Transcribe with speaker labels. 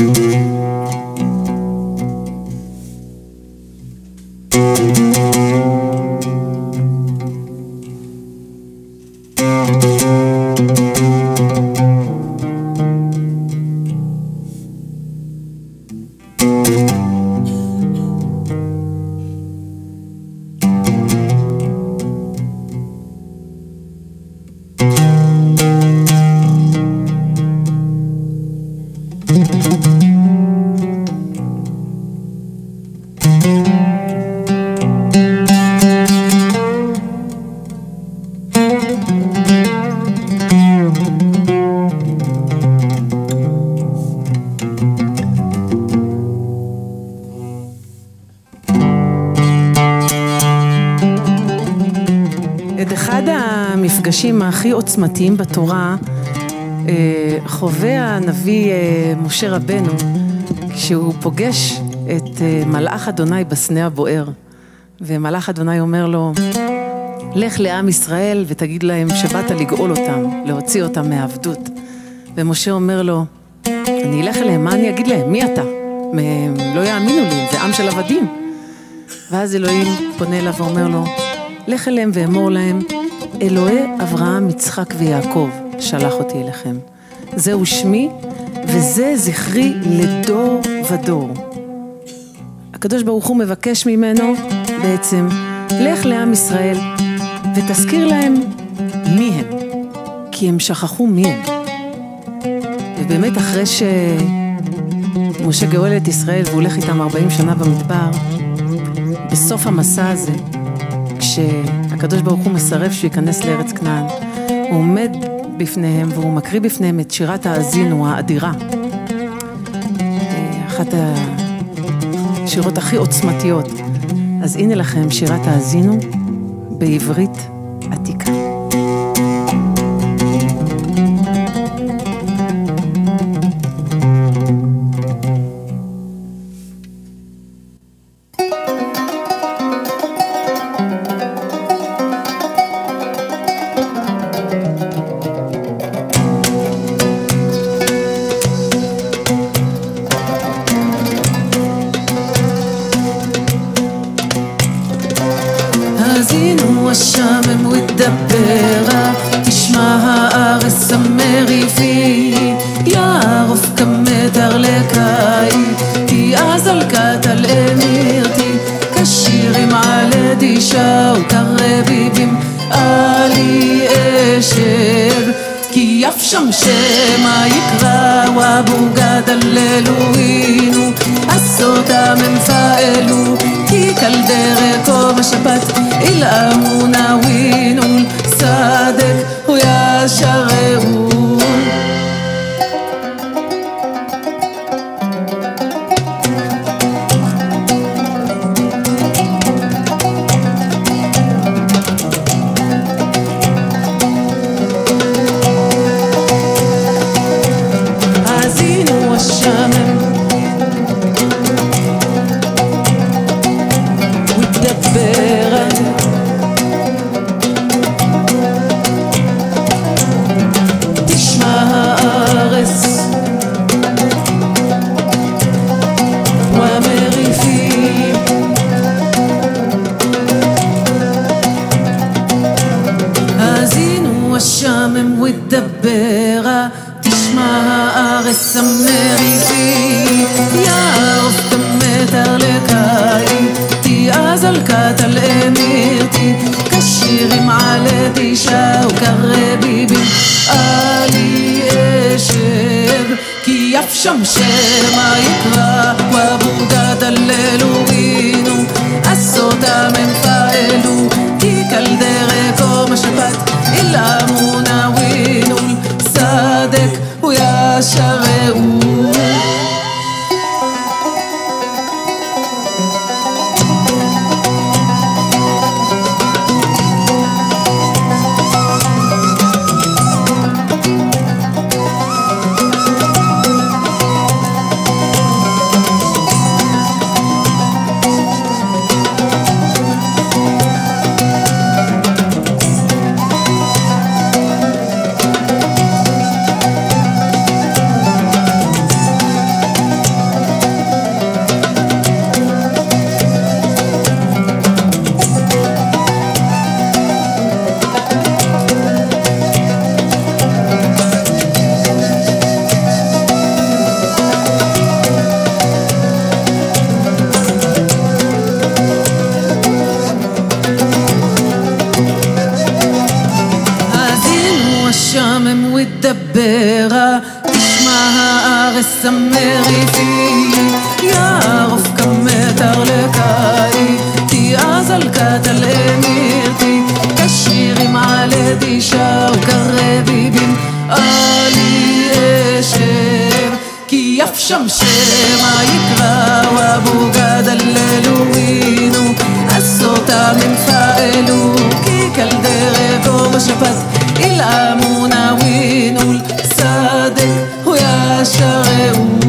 Speaker 1: המפגשים הכי עוצמתיים בתורה חווה הנביא משה רבנו כשהוא פוגש את מלאך אדוני בסנה הבוער, ומלאך אדוני אומר לו, לך לעם ישראל ותגיד להם שבאת לגאול אותם, להוציא אותם מהעבדות. ומשה אומר לו, אני אלך אליהם, מה אני אגיד להם? מי אתה? הם לא יאמינו לי, זה עם של עבדים. ואז אלוהים פונה אליו ואומר לו, לך אליהם ואמור להם, אלוהי אברהם, יצחק ויעקב שלח אותי אליכם. זהו שמי וזה זכרי לדור ודור. הקדוש ברוך הוא מבקש ממנו בעצם, לך לעם ישראל ותזכיר להם מי הם, כי הם שכחו מי הם. ובאמת אחרי שמשה גאול את ישראל והוא הולך איתם 40 שנה במדבר, בסוף המסע הזה, כשהקדוש ברוך הוא מסרב שיכנס לארץ כנען, הוא עומד בפניהם והוא מקריא בפניהם את שירת האזינו האדירה, אחת השירות הכי עוצמתיות. אז הנה לכם שירת האזינו בעברית עתיקה.
Speaker 2: האזינו השמם ודברה, תשמע הארץ המריבי, יערוף כמדר לקאי, כי אז על קטל אמירתי, כשירים על אדישה וכרביבים עלי אשב, כי יף שם שמה יקרא ובוגד על אלוהינו, עשותם הם פעלו, כי כל דרכו בשבת אל אמונה וינול, צדק הוא ישרהו. האזינו השמם ודברת, תשמע הארץ והמריבים, האזינו השמם ודברה, תשמע הארץ המריבים, יערוף כמדר לקאי, תיעז על קטל אמירתי, כשירים על אדישה וכרביבים עלי אשב, כי יף שם שמה יקרא ובוגד על אלוהינו, עשותם הם פעלו, כי כל דרכו בשבת אל אמונה וינול, צדק הוא ישרהו. ودبرة تسمع הארץ המריחי יערוף כמטר לקאי תיעז על קטל אמירתי כשירים על אדישה וקרביבים עלי אשר כי יף שם שמה יקרא ובוגד הללוינו עשותה מנפעלו כי כל דרגו בשפט אל אמונה וינול צדק הוא ישרהו